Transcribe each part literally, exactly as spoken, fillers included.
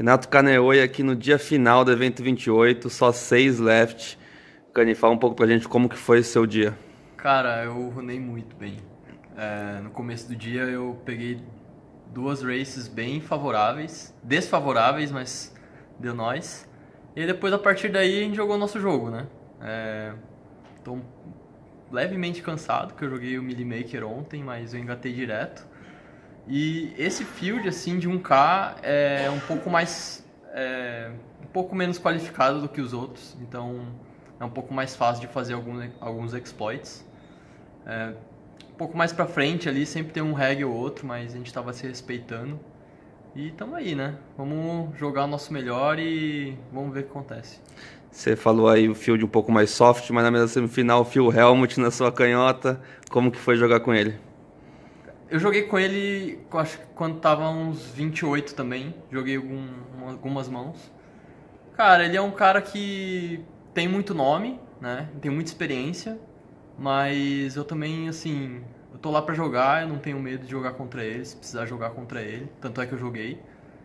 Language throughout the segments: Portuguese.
Renato Kaneoya aqui no dia final do evento vinte e oito, só seis left. Cani, fala um pouco pra gente como que foi o seu dia. Cara, eu runei muito bem. É, no começo do dia eu peguei duas races bem favoráveis, desfavoráveis, mas deu nós. E depois, a partir daí, a gente jogou o nosso jogo, né? É, tô levemente cansado, que eu joguei o Millimaker ontem, mas eu engatei direto. E esse field, assim, de um K é um pouco mais... É, um pouco menos qualificado do que os outros, então é um pouco mais fácil de fazer alguns, alguns exploits. É, um pouco mais pra frente ali, sempre tem um reg ou outro, mas a gente tava se respeitando. E tamo aí, né? Vamos jogar o nosso melhor e vamos ver o que acontece. Você falou aí o field um pouco mais soft, mas na mesma semifinal o Phil Hellmuth na sua canhota. Como que foi jogar com ele? Eu joguei com ele, acho que quando tava uns vinte e oito também. Joguei algum, algumas mãos. Cara, ele é um cara que tem muito nome, né? Tem muita experiência. Mas eu também, assim, eu tô lá pra jogar, eu não tenho medo de jogar contra ele, se precisar jogar contra ele. Tanto é que eu joguei.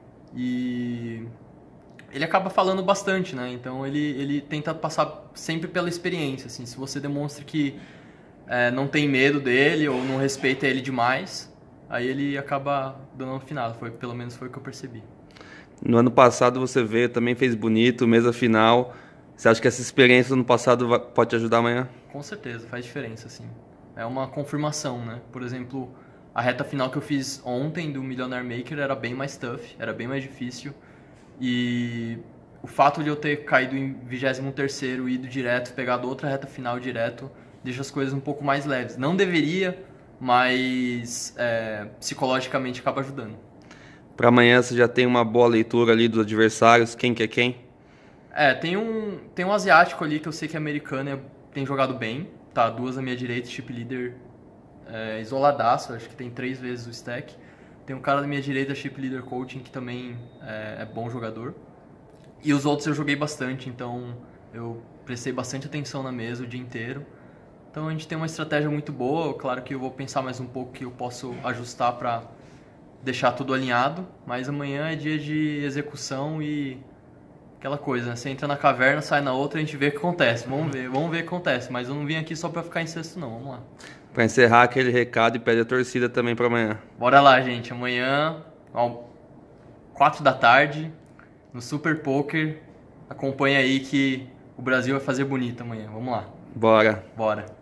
E ele acaba falando bastante, né? Então ele, ele tenta passar sempre pela experiência, assim. Se você demonstra que é, não tem medo dele ou não respeita ele demais, aí ele acaba dando uma afinada. Foi, pelo menos foi o que eu percebi. No ano passado você veio, também fez bonito, mesa final. Você acha que essa experiência do ano passado pode te ajudar amanhã? Com certeza, faz diferença, sim. É uma confirmação, né? Por exemplo, a reta final que eu fiz ontem do Millionaire Maker era bem mais tough, era bem mais difícil. E o fato de eu ter caído em vigésimo terceiro e ido direto, pegado outra reta final direto, deixa as coisas um pouco mais leves. Não deveria, mas é, psicologicamente acaba ajudando. Para amanhã você já tem uma boa leitura ali dos adversários, quem que é quem? É, tem um, tem um asiático ali que eu sei que é americano e tem jogado bem. Tá, duas à minha direita, chip leader é, isoladaço, acho que tem três vezes o stack. Tem um cara da minha direita, chip leader coaching, que também é, é bom jogador. E os outros eu joguei bastante, então eu prestei bastante atenção na mesa o dia inteiro. Então a gente tem uma estratégia muito boa, claro que eu vou pensar mais um pouco que eu posso ajustar para deixar tudo alinhado, mas amanhã é dia de execução e aquela coisa, né? Você entra na caverna, sai na outra, a gente vê o que acontece. Vamos ver, vamos ver o que acontece, mas eu não vim aqui só para ficar em sexto não, vamos lá. Para encerrar aquele recado e pede a torcida também para amanhã. Bora lá, gente, amanhã, ó, quatro da tarde, no Super Poker, acompanha aí que o Brasil vai fazer bonito amanhã, vamos lá. Bora. Bora.